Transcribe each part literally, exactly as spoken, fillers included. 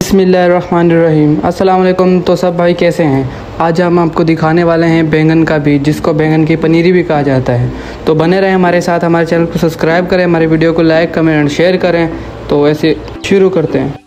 बिस्मिल्लाहिर्रहमानिर्रहीम। अस्सलाम वालेकुम। तो सब भाई कैसे हैं? आज हम आपको दिखाने वाले हैं बैंगन का बीज, जिसको बैंगन की पनीरी भी कहा जाता है। तो बने रहें हमारे साथ, हमारे चैनल को सब्सक्राइब करें, हमारे वीडियो को लाइक कमेंट एंड शेयर करें। तो ऐसे शुरू करते हैं।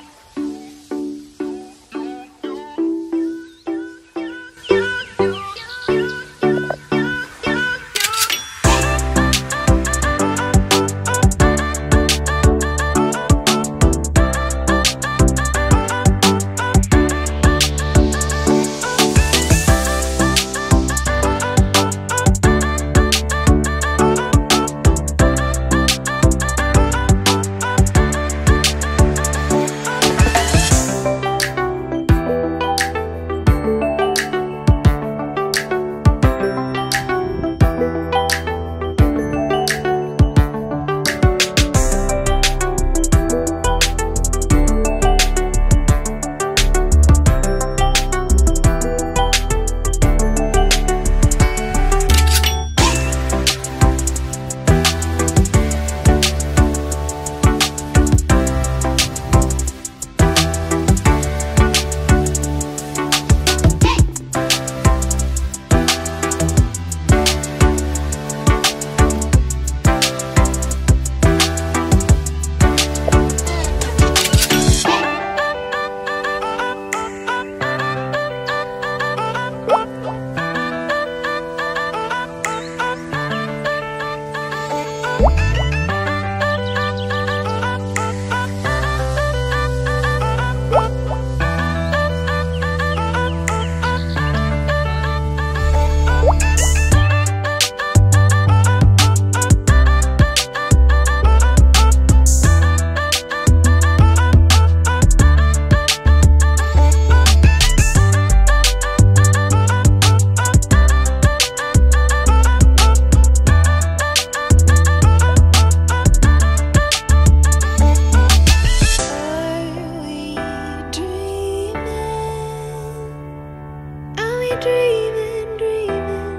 Dreaming, dreaming.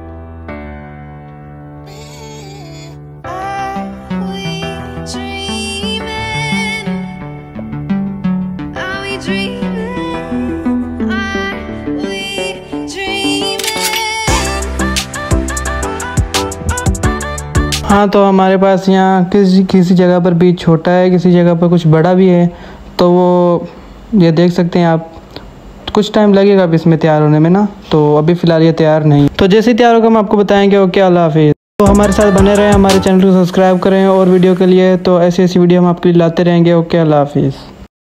Are we dreaming? Are we dreaming? Are we dreaming? हाँ, तो हमारे पास यहाँ किसी किसी जगह पर बीज छोटा है, किसी जगह पर कुछ बड़ा भी है। तो वो ये देख सकते हैं आप। कुछ टाइम लगेगा अब इसमें तैयार होने में ना, तो अभी फ़िलहाल ये तैयार नहीं। तो जैसे तैयार होगा हम आपको बताएंगे। ओके, अल्लाह हाफिज़। तो हमारे साथ बने रहें, हमारे चैनल को सब्सक्राइब करें और वीडियो के लिए तो ऐसी ऐसी वीडियो हम आपके लिए लाते रहेंगे। ओके, अल्लाह हाफिज़।